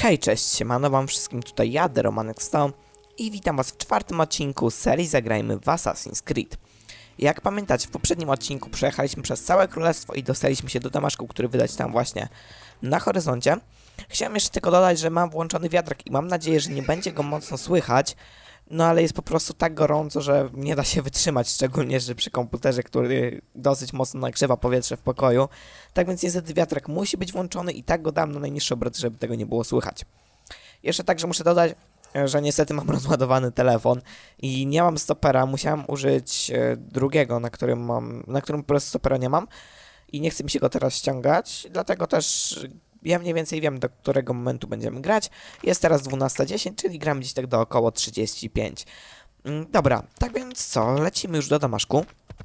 Hej, cześć, siemano wam wszystkim, tutaj ja, The Romanek Stone i witam was w czwartym odcinku serii Zagrajmy w Assassin's Creed. Jak pamiętacie, w poprzednim odcinku przejechaliśmy przez całe królestwo i dostaliśmy się do Damaszku, który widać tam właśnie na horyzoncie. Chciałem jeszcze tylko dodać, że mam włączony wiatrak i mam nadzieję, że nie będzie go mocno słychać. No ale jest po prostu tak gorąco, że nie da się wytrzymać, szczególnie, że przy komputerze, który dosyć mocno nagrzewa powietrze w pokoju. Tak więc niestety wiatrak musi być włączony i tak go dam na najniższe obroty, żeby tego nie było słychać. Jeszcze także muszę dodać, że niestety mam rozładowany telefon i nie mam stopera, musiałem użyć drugiego, na którym po prostu stopera nie mam i nie chce mi się go teraz ściągać, dlatego też ja mniej więcej wiem, do którego momentu będziemy grać. Jest teraz 12:10, czyli gramy gdzieś tak do około 35. Dobra, tak więc co, lecimy już do Damaszku.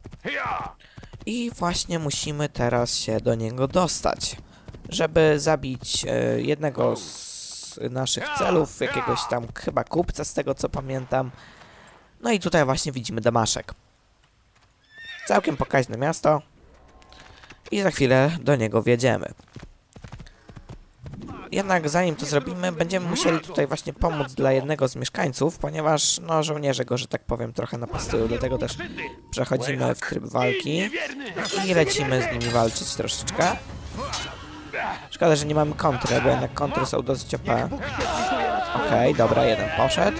I właśnie musimy teraz się do niego dostać, żeby zabić jednego z naszych celów, jakiegoś tam chyba kupca, z tego co pamiętam. No i tutaj właśnie widzimy Damaszek. Całkiem pokaźne miasto. I za chwilę do niego wjedziemy. Jednak zanim to zrobimy, będziemy musieli tutaj właśnie pomóc dla jednego z mieszkańców, ponieważ no żołnierze go, że tak powiem, trochę napastują, dlatego też przechodzimy w tryb walki i lecimy z nimi walczyć troszeczkę. Szkoda, że nie mamy kontry, bo jednak kontry są dosyć OP. Okej, dobra, jeden poszedł.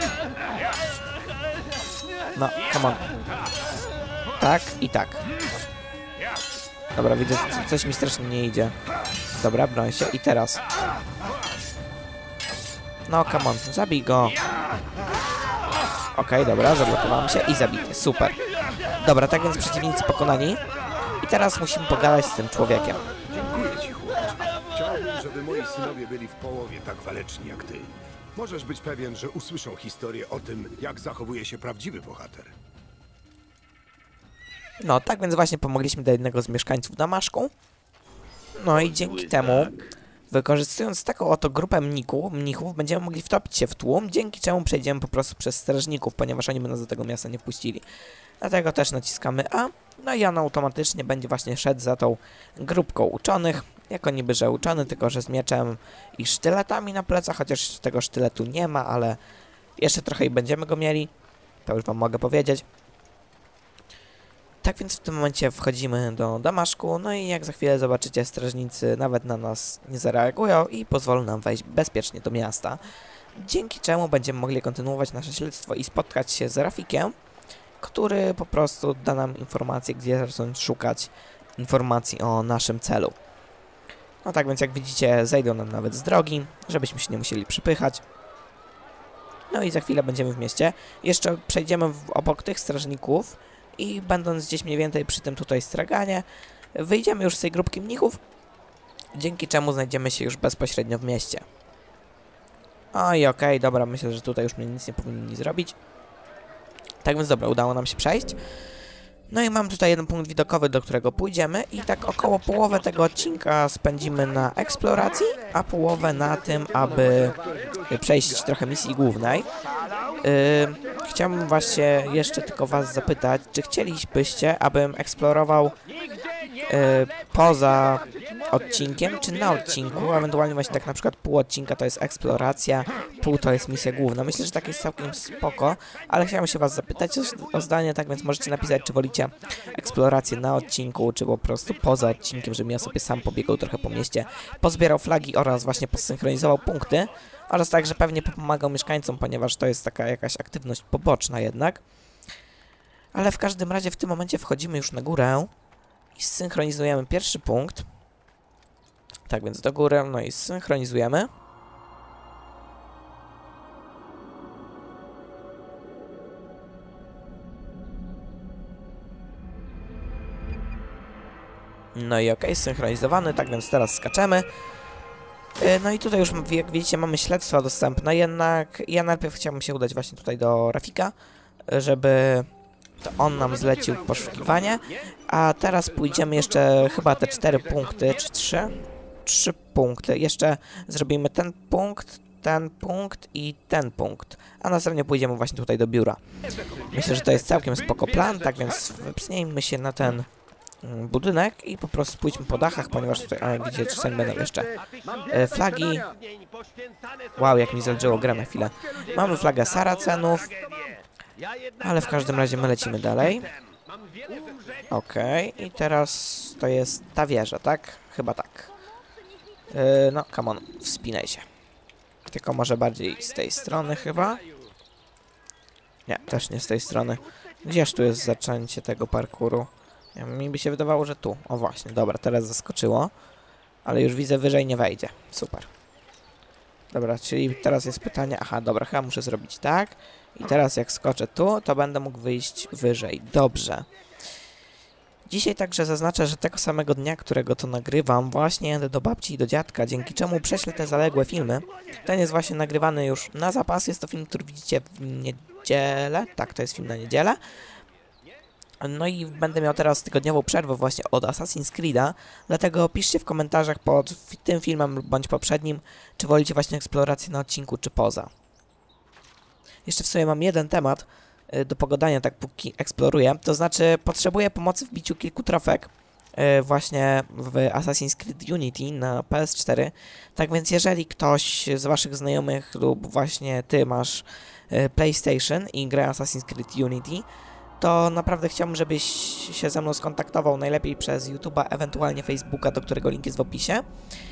No, come on. Tak i tak. Dobra, widzę, coś mi strasznie nie idzie. Dobra, broń się i teraz. No, come on, zabij go. Okej, dobra, zablokowałem się i zabity, super. Dobra, tak więc przeciwnicy pokonani. I teraz musimy pogadać z tym człowiekiem. Dziękuję ci, chłopcze. Chciałbym, żeby moi synowie byli w połowie tak waleczni jak ty. Możesz być pewien, że usłyszą historię o tym, jak zachowuje się prawdziwy bohater. No, tak więc właśnie pomogliśmy do jednego z mieszkańców Damaszku. No i dzięki temu, wykorzystując taką oto grupę mnichów, będziemy mogli wtopić się w tłum, dzięki czemu przejdziemy po prostu przez strażników, ponieważ oni by nas do tego miasta nie wpuścili. Dlatego też naciskamy A, no i on automatycznie będzie właśnie szedł za tą grupką uczonych, jako niby że uczony, tylko że z mieczem i sztyletami na plecach, chociaż tego sztyletu nie ma, ale jeszcze trochę i będziemy go mieli, to już wam mogę powiedzieć. Tak więc w tym momencie wchodzimy do Damaszku, no i jak za chwilę zobaczycie, strażnicy nawet na nas nie zareagują i pozwolą nam wejść bezpiecznie do miasta. Dzięki czemu będziemy mogli kontynuować nasze śledztwo i spotkać się z Rafikiem, który po prostu da nam informację, gdzie zacząć szukać informacji o naszym celu. No tak więc jak widzicie, zejdą nam nawet z drogi, żebyśmy się nie musieli przypychać. No i za chwilę będziemy w mieście. Jeszcze przejdziemy obok tych strażników i będąc gdzieś mniej więcej przy tym tutaj straganie, wyjdziemy już z tej grupki mnichów, dzięki czemu znajdziemy się już bezpośrednio w mieście. Oj, okej, dobra, myślę, że tutaj już mnie nic nie powinni zrobić. Tak więc dobra, udało nam się przejść. No i mam tutaj jeden punkt widokowy, do którego pójdziemy i tak około połowę tego odcinka spędzimy na eksploracji, a połowę na tym, aby przejść trochę misji głównej. Chciałbym właśnie jeszcze tylko was zapytać, czy chcielibyście, abym eksplorował poza odcinkiem, czy na odcinku, ewentualnie właśnie tak na przykład pół odcinka to jest eksploracja, pół to jest misja główna. Myślę, że tak jest całkiem spoko, ale chciałem się was zapytać o zdanie, tak więc możecie napisać, czy wolicie eksplorację na odcinku, czy po prostu poza odcinkiem, żebym ja sobie sam pobiegał trochę po mieście, pozbierał flagi oraz właśnie posynchronizował punkty, oraz także pewnie pomagał mieszkańcom, ponieważ to jest taka jakaś aktywność poboczna jednak. Ale w każdym razie w tym momencie wchodzimy już na górę i zsynchronizujemy pierwszy punkt. Tak więc do góry, no i zsynchronizujemy. No i okej, zsynchronizowany, tak więc teraz skaczemy. No i tutaj już, jak widzicie, mamy śledztwa dostępne, jednak ja najpierw chciałbym się udać właśnie tutaj do Rafika, żeby to on nam zlecił poszukiwanie, a teraz pójdziemy jeszcze chyba te 4 punkty, czy 3? 3 punkty. Jeszcze zrobimy ten punkt i ten punkt, a następnie pójdziemy właśnie tutaj do biura. Myślę, że to jest całkiem spoko plan, tak więc wpsnijmy się na ten budynek i po prostu pójdźmy po dachach, ponieważ tutaj, widzicie, czasami będą jeszcze flagi. Wow, jak mi zalżyło grę na chwilę. Mamy flagę Saracenów, ale w każdym razie my lecimy dalej. Okej, i teraz to jest ta wieża, tak? Chyba tak. No, come on, wspinaj się. Tylko może bardziej z tej strony chyba. Nie, też nie z tej strony. Gdzież tu jest zaczęcie tego parkouru? Mi by się wydawało, że tu. O właśnie, dobra, teraz zaskoczyło. Ale już widzę, wyżej nie wejdzie. Super. Dobra, czyli teraz jest pytanie... Aha, dobra, chyba muszę zrobić tak. I teraz jak skoczę tu, to będę mógł wyjść wyżej. Dobrze. Dzisiaj także zaznaczę, że tego samego dnia, którego to nagrywam, właśnie jadę do babci i do dziadka, dzięki czemu prześlę te zaległe filmy. Ten jest właśnie nagrywany już na zapas. Jest to film, który widzicie w niedzielę. Tak, to jest film na niedzielę. No i będę miał teraz tygodniową przerwę właśnie od Assassin's Creed'a, dlatego piszcie w komentarzach pod tym filmem bądź poprzednim, czy wolicie właśnie eksplorację na odcinku, czy poza. Jeszcze w sumie mam jeden temat do pogadania, tak póki eksploruję, to znaczy potrzebuję pomocy w biciu kilku trofek właśnie w Assassin's Creed Unity na PS4, tak więc jeżeli ktoś z waszych znajomych lub właśnie ty masz PlayStation i grę Assassin's Creed Unity, to naprawdę chciałbym, żebyś się ze mną skontaktował, najlepiej przez YouTube'a, ewentualnie Facebooka, do którego link jest w opisie.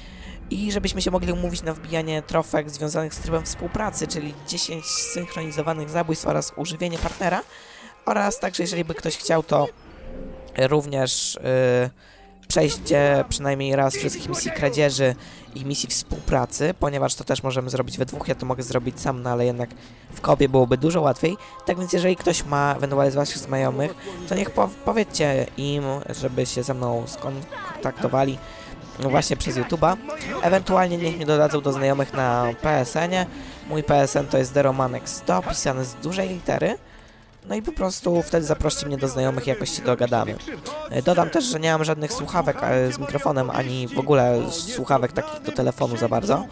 I żebyśmy się mogli umówić na wbijanie trofek związanych z trybem współpracy, czyli 10 synchronizowanych zabójstw oraz używienie partnera. Oraz także, jeżeli by ktoś chciał, to również przejście przynajmniej raz wszystkich misji kradzieży i misji współpracy, ponieważ to też możemy zrobić we dwóch, ja to mogę zrobić sam, no ale jednak w kopie byłoby dużo łatwiej. Tak więc jeżeli ktoś ma ewentualnie z waszych znajomych, to niech powiedzcie im, żeby się ze mną skontaktowali właśnie przez YouTube'a. Ewentualnie niech mnie dodadzą do znajomych na PSN-ie. Mój PSN to jest DeRomanek100, pisane z dużej litery. No i po prostu wtedy zaproście mnie do znajomych i jakoś się dogadamy. Dodam też, że nie mam żadnych słuchawek z mikrofonem, ani w ogóle słuchawek takich do telefonu za bardzo,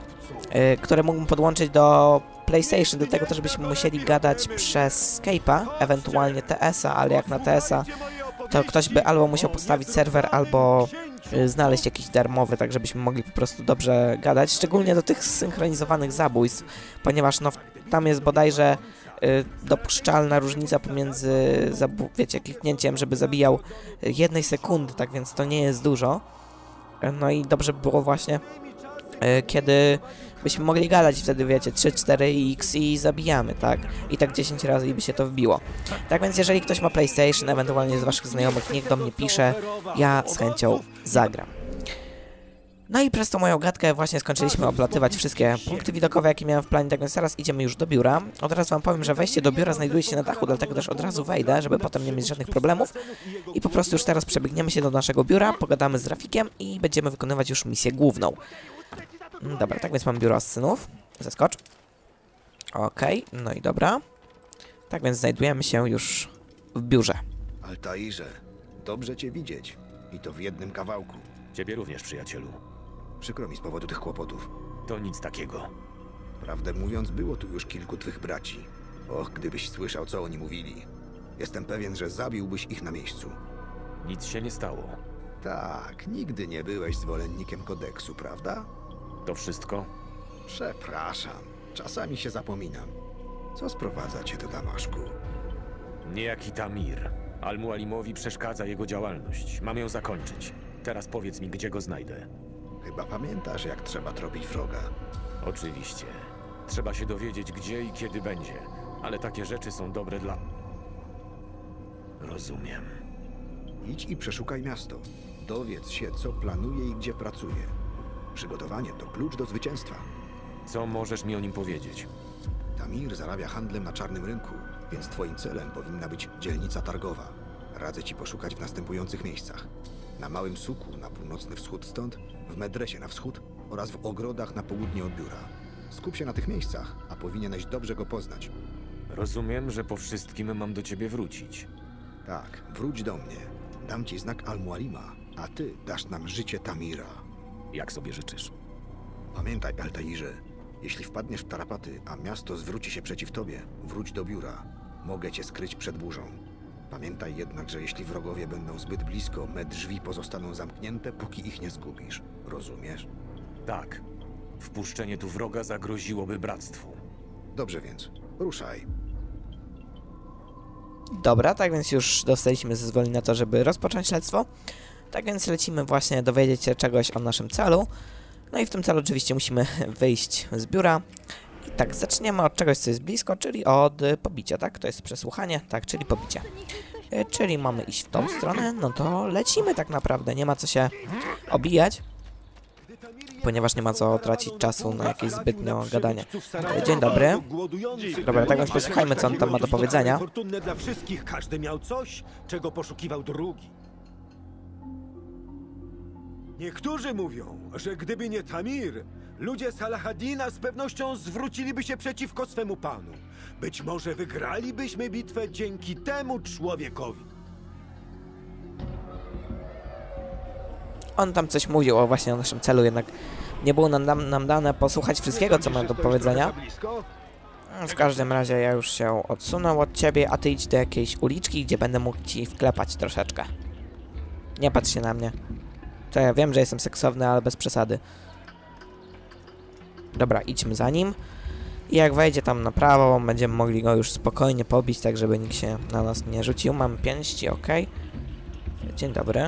które mógłbym podłączyć do PlayStation, dlatego też byśmy musieli gadać przez Skype'a, ewentualnie TS-a, ale jak na TS-a to ktoś by albo musiał postawić serwer, albo znaleźć jakiś darmowy, tak żebyśmy mogli po prostu dobrze gadać, szczególnie do tych zsynchronizowanych zabójstw, ponieważ no tam jest bodajże dopuszczalna różnica pomiędzy, wiecie, kliknięciem, żeby zabijał 1 sekundy, tak więc to nie jest dużo. No i dobrze by było właśnie, kiedy byśmy mogli gadać wtedy, wiecie, 3-4x i zabijamy, tak? I tak 10 razy i by się to wbiło. Tak więc jeżeli ktoś ma PlayStation, ewentualnie z waszych znajomych, niech do mnie pisze, ja z chęcią zagram. No i przez tą moją gadkę właśnie skończyliśmy oblatywać wszystkie punkty widokowe, jakie miałem w planie, tak więc teraz idziemy już do biura. Od razu wam powiem, że wejście do biura znajduje się na dachu, dlatego też od razu wejdę, żeby potem nie mieć żadnych problemów. I po prostu już teraz przebiegniemy się do naszego biura, pogadamy z Rafikiem i będziemy wykonywać już misję główną. Dobra, tak więc mam biuro asasynów. Zeskocz. Okej, no i dobra. Tak więc znajdujemy się już w biurze. Altairze, dobrze cię widzieć. I to w jednym kawałku. Ciebie również, przyjacielu. Przykro mi z powodu tych kłopotów. To nic takiego. Prawdę mówiąc, było tu już kilku twych braci. Och, gdybyś słyszał, co oni mówili. Jestem pewien, że zabiłbyś ich na miejscu. Nic się nie stało. Tak, nigdy nie byłeś zwolennikiem kodeksu, prawda? To wszystko? Przepraszam, czasami się zapominam. Co sprowadza cię do Damaszku? Niejaki Tamir. Al-Mualimowi przeszkadza jego działalność. Mam ją zakończyć. Teraz powiedz mi, gdzie go znajdę. Chyba pamiętasz, jak trzeba tropić wroga. Oczywiście. Trzeba się dowiedzieć, gdzie i kiedy będzie. Ale takie rzeczy są dobre dla... Rozumiem. Idź i przeszukaj miasto. Dowiedz się, co planuje i gdzie pracuje. Przygotowanie to klucz do zwycięstwa. Co możesz mi o nim powiedzieć? Tamir zarabia handlem na czarnym rynku, więc twoim celem powinna być dzielnica targowa. Radzę ci poszukać w następujących miejscach. Na Małym Suku na północny wschód stąd, w Medresie na wschód oraz w ogrodach na południe od biura. Skup się na tych miejscach, a powinieneś dobrze go poznać. Rozumiem, że po wszystkim mam do ciebie wrócić. Tak, wróć do mnie. Dam ci znak Al-Mualima, a ty dasz nam życie Tamira. Jak sobie życzysz. Pamiętaj, Altairze, jeśli wpadniesz w tarapaty, a miasto zwróci się przeciw tobie, wróć do biura. Mogę cię skryć przed burzą. Pamiętaj jednak, że jeśli wrogowie będą zbyt blisko, me drzwi pozostaną zamknięte, póki ich nie zgubisz. Rozumiesz? Tak. Wpuszczenie tu wroga zagroziłoby bractwu. Dobrze więc, ruszaj. Dobra, tak więc już dostaliśmy zezwolenie na to, żeby rozpocząć śledztwo. Tak więc lecimy właśnie dowiedzieć się czegoś o naszym celu. No i w tym celu oczywiście musimy wyjść z biura. I tak, zaczniemy od czegoś, co jest blisko, czyli od pobicia, tak? To jest przesłuchanie, tak, czyli pobicie. Czyli mamy iść w tą stronę, no to lecimy tak naprawdę, nie ma co się obijać, ponieważ nie ma co tracić czasu na jakieś zbytnio gadanie. Dzień dobry. Dobra, tak więc posłuchajmy, co on tam ma do powiedzenia. Dla wszystkich każdy miał coś, czego poszukiwał drugi. Niektórzy mówią, że gdyby nie Tamir, ludzie Salahadina z pewnością zwróciliby się przeciwko swemu panu. Być może wygralibyśmy bitwę dzięki temu człowiekowi. On tam coś mówił o właśnie o naszym celu, jednak nie było nam dane posłuchać wszystkiego, co ma do powiedzenia. W każdym razie ja już się odsunę od ciebie, a ty idź do jakiejś uliczki, gdzie będę mógł ci wklepać troszeczkę. Nie patrz się na mnie. To ja wiem, że jestem seksowny, ale bez przesady. Dobra, idźmy za nim. I jak wejdzie tam na prawo, będziemy mogli go już spokojnie pobić, tak żeby nikt się na nas nie rzucił. Mam pięści, ok. Dzień dobry.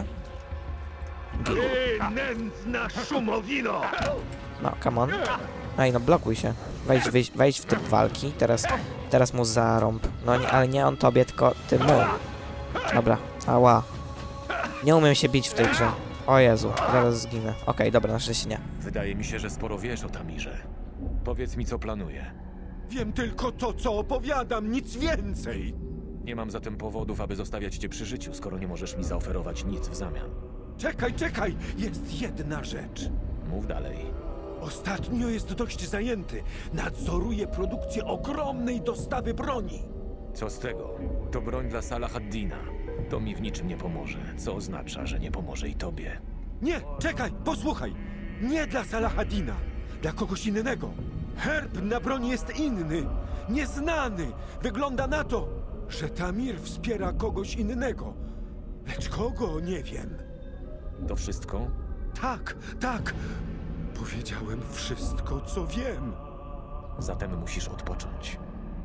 Nędzna szumowino! No, come on. Ej, no blokuj się. Wejdź w tryb walki. Teraz mu zarąb. No, nie, ale nie on tobie, tylko ty mu. Dobra, ała. Nie umiem się bić w tej grze. O Jezu, zaraz zginę. Okej, dobra, na szczęście nie. Wydaje mi się, że sporo wiesz o Tamirze. Powiedz mi, co planuje. Wiem tylko to, co opowiadam, nic więcej! Nie mam zatem powodów, aby zostawiać cię przy życiu, skoro nie możesz mi zaoferować nic w zamian. Czekaj! Jest jedna rzecz. Mów dalej. Ostatnio jest dość zajęty. Nadzoruje produkcję ogromnej dostawy broni. Co z tego? To broń dla Salahaddina. To mi w niczym nie pomoże, co oznacza, że nie pomoże i tobie. Nie, czekaj, posłuchaj. Nie dla Salahadina, dla kogoś innego. Herb na broni jest inny, nieznany. Wygląda na to, że Tamir wspiera kogoś innego. Lecz kogo, nie wiem. To wszystko? Tak. Powiedziałem wszystko, co wiem. Zatem musisz odpocząć.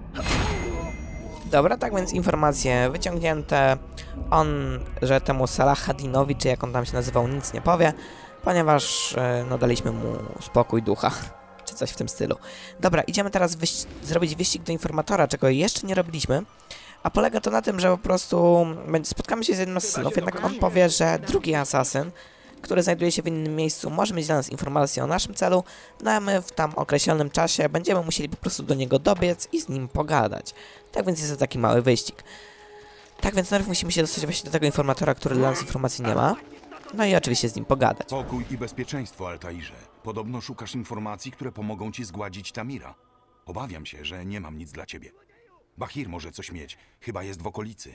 Dobra, tak więc informacje wyciągnięte. On, że temu Salahaddinowi, czy jak on tam się nazywał, nic nie powie, ponieważ no daliśmy mu spokój ducha, czy coś w tym stylu. Dobra, idziemy teraz zrobić wyścig do informatora, czego jeszcze nie robiliśmy. A polega to na tym, że po prostu spotkamy się z jednym z asasynów, jednak on powie, że drugi asasyn, który znajduje się w innym miejscu, może mieć dla nas informacje o naszym celu, no a my w tam określonym czasie będziemy musieli po prostu do niego dobiec i z nim pogadać. Tak więc jest to taki mały wyścig. Tak więc najpierw musimy się dostać właśnie do tego informatora, który dla nas informacji nie ma, no i oczywiście z nim pogadać. Pokój i bezpieczeństwo, Altairze. Podobno szukasz informacji, które pomogą ci zgładzić Tamira. Obawiam się, że nie mam nic dla ciebie. Bahir może coś mieć, chyba jest w okolicy.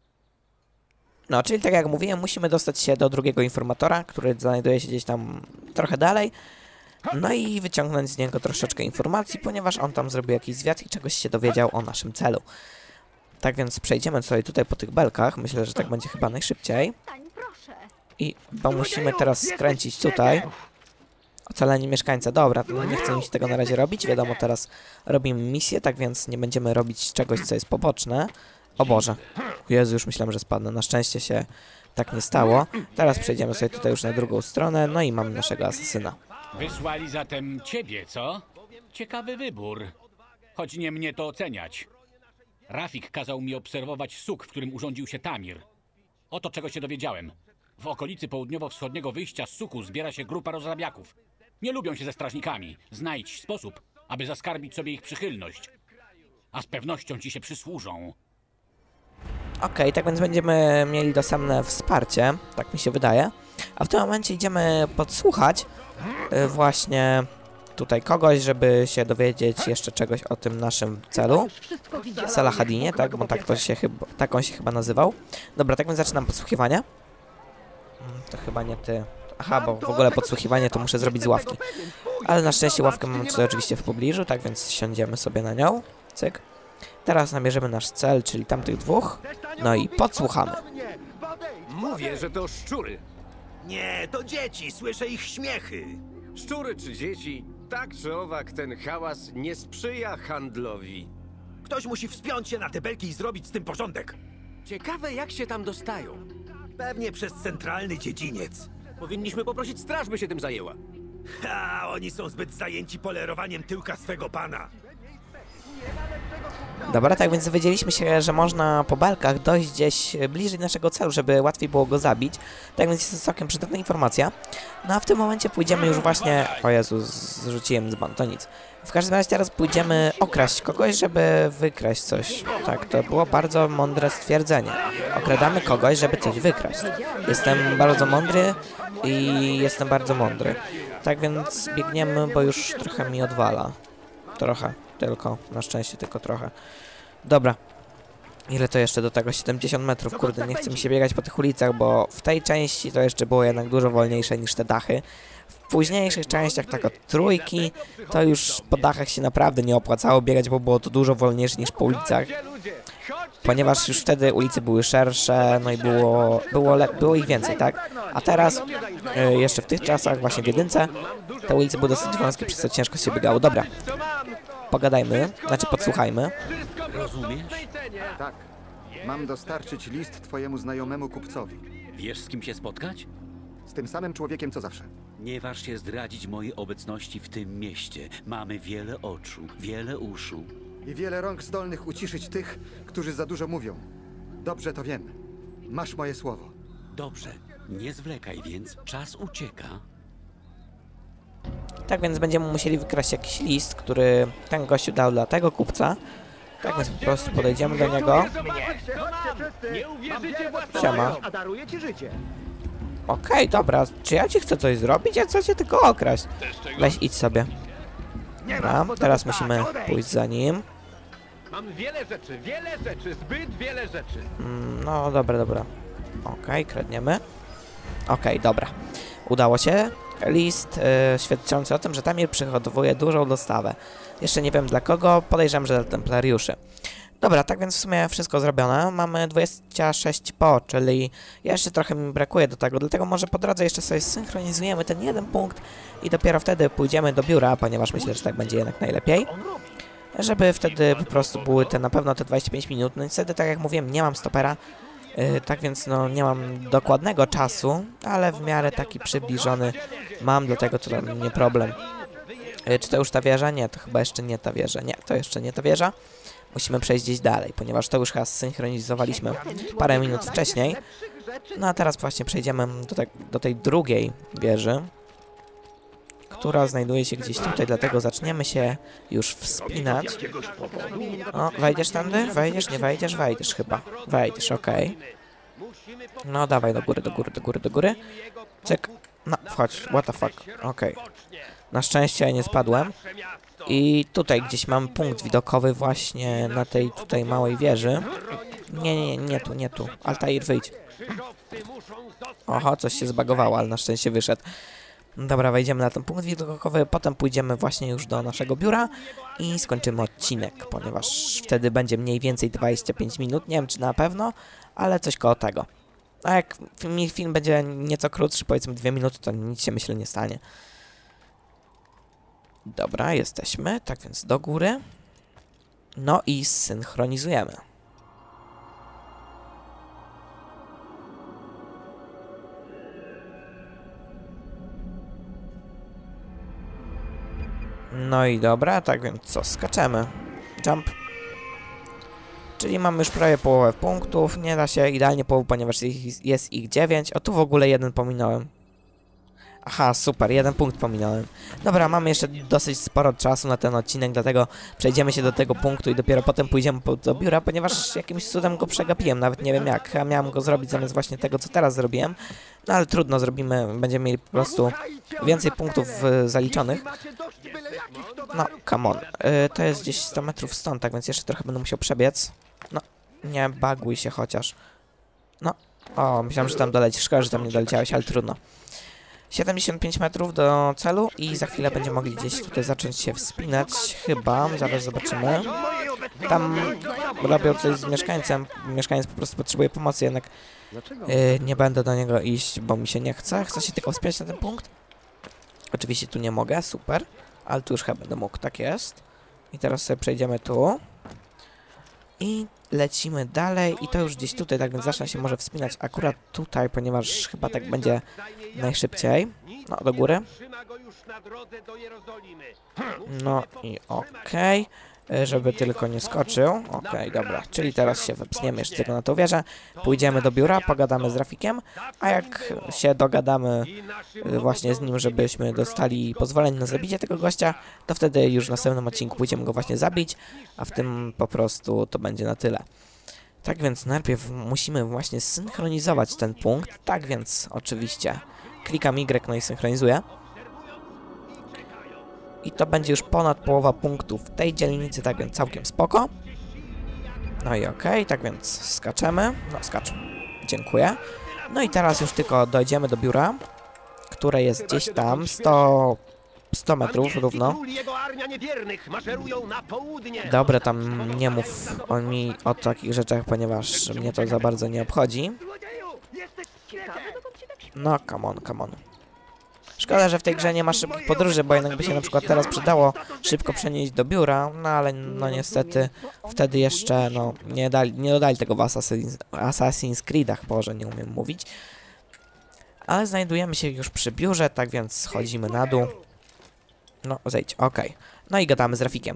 No, czyli tak jak mówiłem, musimy dostać się do drugiego informatora, który znajduje się gdzieś tam trochę dalej. No i wyciągnąć z niego troszeczkę informacji, ponieważ on tam zrobił jakiś zwiat i czegoś się dowiedział o naszym celu. Tak więc przejdziemy sobie tutaj po tych belkach, myślę, że tak będzie chyba najszybciej. I bo musimy teraz skręcić tutaj. Ocalenie mieszkańca, dobra, no nie chcę mi się tego na razie robić, wiadomo, teraz robimy misję, tak więc nie będziemy robić czegoś, co jest poboczne. O Boże, Jezu, już myślałem, że spadnę, na szczęście się tak nie stało. Teraz przejdziemy sobie tutaj już na drugą stronę, no i mamy naszego asasyna. Wysłali zatem ciebie, co? Ciekawy wybór. Choć nie mnie to oceniać. Rafik kazał mi obserwować suk, w którym urządził się Tamir. Oto czego się dowiedziałem. W okolicy południowo-wschodniego wyjścia z suku zbiera się grupa rozrabiaków. Nie lubią się ze strażnikami. Znajdź sposób, aby zaskarbić sobie ich przychylność. A z pewnością ci się przysłużą. Okej, tak więc będziemy mieli dostępne wsparcie, tak mi się wydaje. A w tym momencie idziemy podsłuchać właśnie tutaj kogoś, żeby się dowiedzieć jeszcze czegoś o tym naszym celu. Salahadinie, tak? Bo tak on się chyba nazywał. Dobra, tak więc zaczynam podsłuchiwanie. To chyba nie ty. Aha, bo w ogóle podsłuchiwanie to muszę zrobić z ławki. Ale na szczęście ławkę mam tutaj oczywiście w pobliżu, tak więc siądziemy sobie na nią. Cyk. Teraz namierzymy nasz cel, czyli tamtych dwóch. No i podsłuchamy. Mówię, że to szczury. Nie, to dzieci, słyszę ich śmiechy. Szczury czy dzieci? Tak czy owak, ten hałas nie sprzyja handlowi. Ktoś musi wspiąć się na te belki i zrobić z tym porządek. Ciekawe, jak się tam dostają. Pewnie przez centralny dziedziniec. Powinniśmy poprosić straż, by się tym zajęła. Ha, oni są zbyt zajęci polerowaniem tyłka swego pana. Dobra, tak więc dowiedzieliśmy się, że można po belkach dojść gdzieś bliżej naszego celu, żeby łatwiej było go zabić. Tak więc jest to całkiem przydatna informacja. No a w tym momencie pójdziemy już właśnie... O Jezu, zrzuciłem dzban, to nic. W każdym razie teraz pójdziemy okraść kogoś, żeby wykraść coś. Tak, to było bardzo mądre stwierdzenie. Okradamy kogoś, żeby coś wykraść. Jestem bardzo mądry i jestem bardzo mądry. Tak więc biegniemy, bo już trochę mi odwala. Trochę. Tylko, na szczęście tylko trochę. Dobra. Ile to jeszcze do tego? 70 metrów, kurde, nie chce mi się biegać po tych ulicach, bo w tej części to jeszcze było jednak dużo wolniejsze niż te dachy. W późniejszych częściach, tak od trójki, to już po dachach się naprawdę nie opłacało biegać, bo było to dużo wolniejsze niż po ulicach. Ponieważ już wtedy ulice były szersze, no i było ich więcej, tak? A teraz, jeszcze w tych czasach, właśnie w jedynce, te ulice były dosyć wąskie, przez co ciężko się biegało. Dobra. Pogadajmy, znaczy podsłuchajmy. Rozumiesz? Tak. Mam dostarczyć list twojemu znajomemu kupcowi. Wiesz, z kim się spotkać? Z tym samym człowiekiem, co zawsze. Nie waż się zdradzić mojej obecności w tym mieście. Mamy wiele oczu, wiele uszu. I wiele rąk zdolnych uciszyć tych, którzy za dużo mówią. Dobrze to wiem. Masz moje słowo. Dobrze, nie zwlekaj więc, czas ucieka. Tak więc będziemy musieli wykraść jakiś list, który ten gościu dał dla tego kupca. Tak więc po prostu podejdziemy do niego. Siema. Okej, dobra. Czy ja ci chcę coś zrobić? Ja chcę cię tylko okraść. Weź, idź sobie. Dobra, teraz musimy pójść za nim. Mam wiele rzeczy, zbyt wiele rzeczy. No, dobra. Okej, kradniemy. Okej, dobra. Udało się. List świadczący o tym, że Tamir przygotowuje dużą dostawę. Jeszcze nie wiem dla kogo, podejrzewam, że dla templariuszy. Dobra, tak więc w sumie wszystko zrobione. Mamy 26 po, czyli jeszcze trochę mi brakuje do tego, dlatego może po drodze jeszcze sobie zsynchronizujemy ten jeden punkt i dopiero wtedy pójdziemy do biura, ponieważ myślę, że tak będzie jednak najlepiej. Żeby wtedy po prostu były na pewno te 25 minut. No niestety, tak jak mówiłem, nie mam stopera. Tak więc no nie mam dokładnego czasu, ale w miarę taki przybliżony mam, dlatego to dla mnie problem. Czy to już ta wieża? Nie, to chyba jeszcze nie ta wieża. Nie, to jeszcze nie ta wieża. Musimy przejść gdzieś dalej, ponieważ to już chyba zsynchronizowaliśmy parę minut wcześniej. No a teraz właśnie przejdziemy do tej drugiej wieży, która znajduje się gdzieś tutaj, dlatego zaczniemy się już wspinać. O, wejdziesz tędy? Wejdziesz? Nie wejdziesz? Wejdziesz chyba. Wejdziesz, okej. No dawaj, do góry. Cyk. No, wchodź, what the fuck. Okej. Na szczęście nie spadłem. I tutaj gdzieś mam punkt widokowy właśnie na tej tutaj małej wieży. Nie tu. Altair, wyjdź. Oho, coś się zbagowało, ale na szczęście wyszedł. Dobra, wejdziemy na ten punkt widokowy, potem pójdziemy właśnie już do naszego biura i skończymy odcinek, ponieważ wtedy będzie mniej więcej 25 minut, nie wiem czy na pewno, ale coś koło tego. A jak film będzie nieco krótszy, powiedzmy 2 minuty, to nic się myślę nie stanie. Dobra, jesteśmy, tak więc do góry. No i synchronizujemy. No i dobra, tak więc co, skaczemy. Jump. Czyli mamy już prawie połowę punktów, nie da się idealnie połowę, ponieważ jest ich 9. O, tu w ogóle jeden pominąłem. Aha, super, 1 punkt pominąłem. Dobra, mamy jeszcze dosyć sporo czasu na ten odcinek, dlatego przejdziemy się do tego punktu i dopiero potem pójdziemy do biura, ponieważ jakimś cudem go przegapiłem, nawet nie wiem jak. Chyba miałem go zrobić zamiast właśnie tego, co teraz zrobiłem. No ale trudno, zrobimy, będziemy mieli po prostu więcej punktów zaliczonych. No, come on. To jest gdzieś 100 metrów stąd, tak więc jeszcze trochę będę musiał przebiec. No, nie baguj się chociaż. No, o, myślałem, że tam dolecisz. Szkoda, że tam nie doleciałeś, ale trudno. 75 metrów do celu i za chwilę będziemy mogli gdzieś tutaj zacząć się wspinać, chyba, zaraz zobaczymy. tam robią coś z mieszkańcem. Mieszkaniec po prostu potrzebuje pomocy, jednak nie będę do niego iść, bo mi się nie chce. Chcę się tylko wspiąć na ten punkt. Oczywiście tu nie mogę, super. Ale tu już chyba będę mógł, tak jest. I teraz sobie przejdziemy tu. I lecimy dalej i to już gdzieś tutaj, tak więc zacznę się może wspinać akurat tutaj, ponieważ chyba tak będzie najszybciej. No, do góry. No i okej. Żeby tylko nie skoczył. Okej, dobra, czyli teraz się wepsniemy jeszcze tylko na tą wieżę. Pójdziemy do biura, pogadamy z Rafikiem, a jak się dogadamy właśnie z nim, żebyśmy dostali pozwolenie na zabicie tego gościa, to wtedy już w następnym odcinku pójdziemy go właśnie zabić, a w tym po prostu to będzie na tyle. Tak więc najpierw musimy właśnie synchronizować ten punkt, tak więc oczywiście klikam Y, no i synchronizuję. I to będzie już ponad połowa punktów w tej dzielnicy, tak więc całkiem spoko. No i okej, tak więc skaczemy. No, skacz. Dziękuję. No i teraz już tylko dojdziemy do biura, które jest gdzieś tam, 100 metrów równo. Dobra, tam nie mów mi o takich rzeczach, ponieważ mnie to za bardzo nie obchodzi. No, come on, come on. Szkoda, że w tej grze nie ma szybkich podróży, bo jednak by się na przykład teraz przydało szybko przenieść do biura, no ale no niestety wtedy jeszcze no nie dodali tego w Assassin's Creedach, Boże, nie umiem mówić. Ale znajdujemy się już przy biurze, tak więc schodzimy na dół. No, zejdź, okej. No i gadamy z Rafikiem.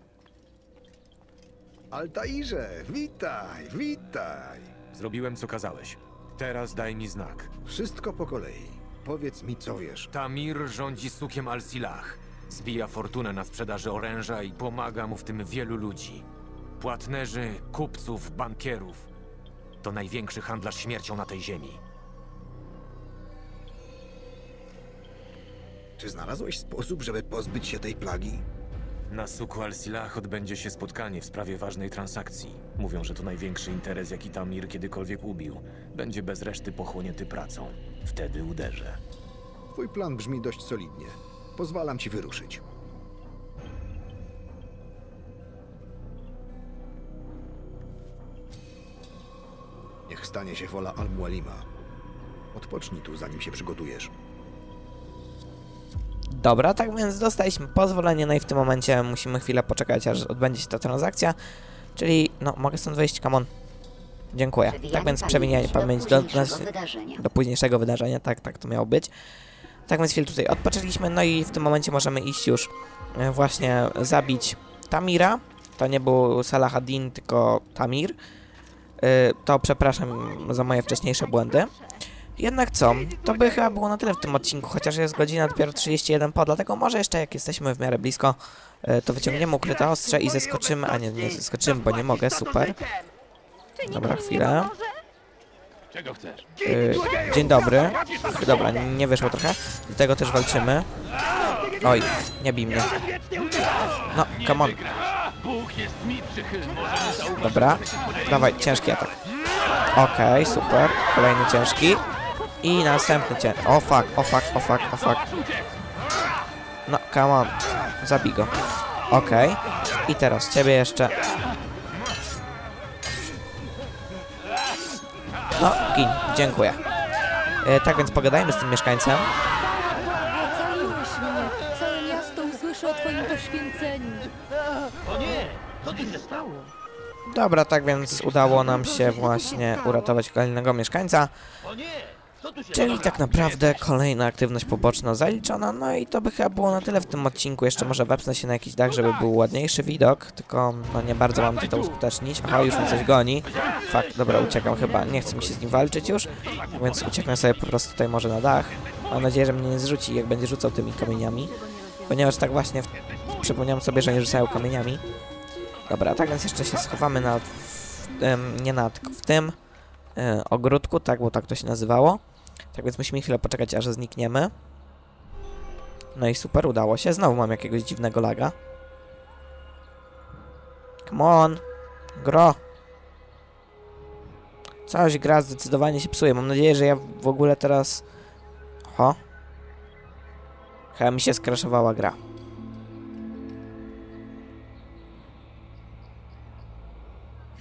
Altairze, witaj, witaj. Zrobiłem, co kazałeś. Teraz daj mi znak. Wszystko po kolei. Powiedz mi, co wiesz. Tamir rządzi sukiem Al-Silah. Zbija fortunę na sprzedaży oręża i pomaga mu w tym wielu ludzi. Płatnerzy, kupców, bankierów. To największy handlarz śmiercią na tej ziemi. Czy znalazłeś sposób, żeby pozbyć się tej plagi? Na suku Al-Silah odbędzie się spotkanie w sprawie ważnej transakcji. Mówią, że to największy interes, jaki Tamir kiedykolwiek ubił. Będzie bez reszty pochłonięty pracą. Wtedy uderzę. Twój plan brzmi dość solidnie. Pozwalam ci wyruszyć. Niech stanie się wola Al-Mualima. Odpocznij tu, zanim się przygotujesz. Dobra, tak więc dostaliśmy pozwolenie, no i w tym momencie musimy chwilę poczekać, aż odbędzie się ta transakcja. Czyli, no, mogę stąd wyjść, come on. Dziękuję. Tak więc przewinienie pamięć do późniejszego wydarzenia, tak to miało być. Tak więc chwilę tutaj odpoczęliśmy, no i w tym momencie możemy iść już właśnie zabić Tamira. To nie był Salah ad-Din, tylko Tamir. To przepraszam za moje wcześniejsze błędy. Jednak co, to by chyba było na tyle w tym odcinku, chociaż jest godzina dopiero 31 po, dlatego może jeszcze jak jesteśmy w miarę blisko, to wyciągniemy ukryte ostrze i zeskoczymy, a nie zeskoczymy, bo nie mogę, super. Dobra, chwilę. Czego chcesz? Dzień dobry. Dobra, nie wyszło trochę, do tego też walczymy. Oj, nie bij mnie. No, come on. Dobra, dawaj, ciężki atak. Okej, super, kolejny ciężki. I następny ciężki. O fuck, o fuck, o fuck, o fuck. No, come on. Zabij go. Okej. I teraz ciebie jeszcze. No, gin. Dziękuję. Tak więc pogadajmy z tym mieszkańcem. Ocaliłeś mnie. Całe miasto usłyszy o twoim poświęceniu. O nie! Co tu się stało? Dobra, tak więc udało nam się właśnie uratować kolejnego mieszkańca. O nie! Czyli tak naprawdę kolejna aktywność poboczna zaliczona, no i to by chyba było na tyle w tym odcinku. Jeszcze może wepnę się na jakiś dach, żeby był ładniejszy widok, tylko no nie bardzo mam to uskutecznić. Aha, już mi coś goni. Fakt, dobra, uciekam chyba, nie chce mi się z nim walczyć już, więc ucieknę sobie po prostu tutaj może na dach. Mam nadzieję, że mnie nie zrzuci, jak będzie rzucał tymi kamieniami, ponieważ tak właśnie przypomniałem sobie, że nie rzucają kamieniami. Dobra, tak więc jeszcze się schowamy w tym ogródku, tak, bo tak to się nazywało. Tak więc musimy chwilę poczekać, aż znikniemy. No i super, udało się. Znowu mam jakiegoś dziwnego laga. Come on! Gro! Coś gra zdecydowanie się psuje. Mam nadzieję, że ja w ogóle teraz... Ho! Chyba mi się skraszowała gra.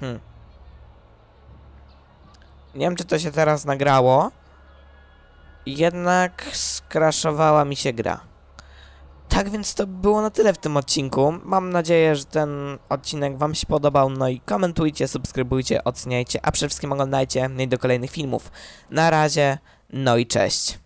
Nie wiem, czy to się teraz nagrało. Jednak skraszowała mi się gra. Tak więc to było na tyle w tym odcinku. Mam nadzieję, że ten odcinek wam się podobał. No i komentujcie, subskrybujcie, oceniajcie, a przede wszystkim oglądajcie mnie do kolejnych filmów. Na razie, no i cześć.